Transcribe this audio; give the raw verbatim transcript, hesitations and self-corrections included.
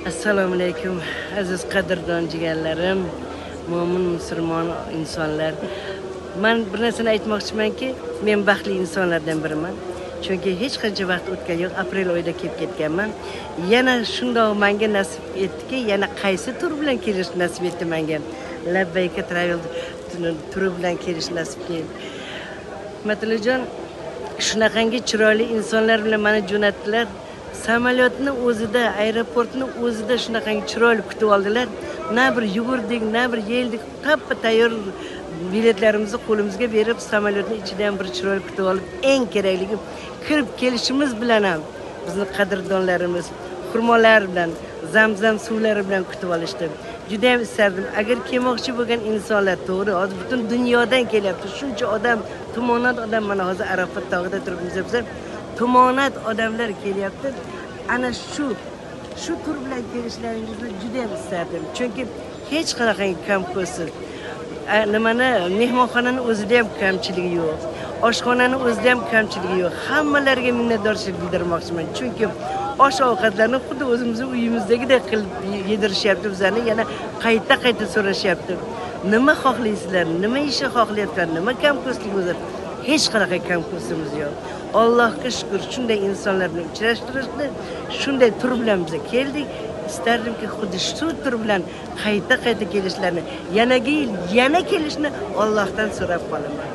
Assalomu alaykum aziz qadrdon jigarlarim, mo'min musulmon insonlar. Men bir narsani aytmoqchimanki, men baxtli insonlardan biriman. Chunki hech qancha vaqt o'tgan yo'q, aprel oyida kelib ketganman. Yana shundoq menga nasib etdiki, yana qaysi tur bilan kelish nasib etdi menga. Labbayka travel turi bilan kelish nasib etdi. Matlijon, shunaqangi chiroyli insonlar bilan meni jo'natdilar. Samolyotni o'zida, aeroportni o'zida shunaqangi chiroyli kutib oldilar. Na bir yugurdik, na bir yeldik, tappa tayyor biletlarimizni qo'limizga berib, samolyotning ichida ham bir chiroyli kutib olib, eng kerakligi kirib kelishimiz bilan ham bizni qadrdonlarimiz xurmolar bilan, zamzam suvlari bilan kutib olishdi. Juda ham istardim. Agar kelmoqchi bo'lgan insonlar, to'g'ri, hozir butun dunyodan kelyapti. Shuncha odam, tumonat odam mana hozir Arafat tog'ida turibmiz desa, tumonat odamlar kelyapti. Ana shu shu tur bilan kelishlaringizni juda ham istardim. Chunki hech qanaqangi kamko'siz. Nimani mehmonxonani o'zida ham kamchiligi yo'q. Oshxonani o'zida ham kamchiligi yo'q. Hammalariga minnatdorchilik bildirmoqchiman. Chunki osh ovqatlarni xuddi o'zimizning uyimizdagidek qilib yedirishyapti bizlarni, yana qayta-qayta so'rashyapti. Nima xohlaysizlar? Nima ishni xohlayapsizlar? Nima kamko'slik o'zi? Hech qanaqa kamko'simiz yo'q. Allohga shukr, shunday insonlar bilan uchrashtirishdi. Shunday tur bilan biz keldik. İsterdimki xuddi shu tur bilan qayta-qayta kelishlarini, yanaga yil yana kelishni Allohdan so'rab qolaman.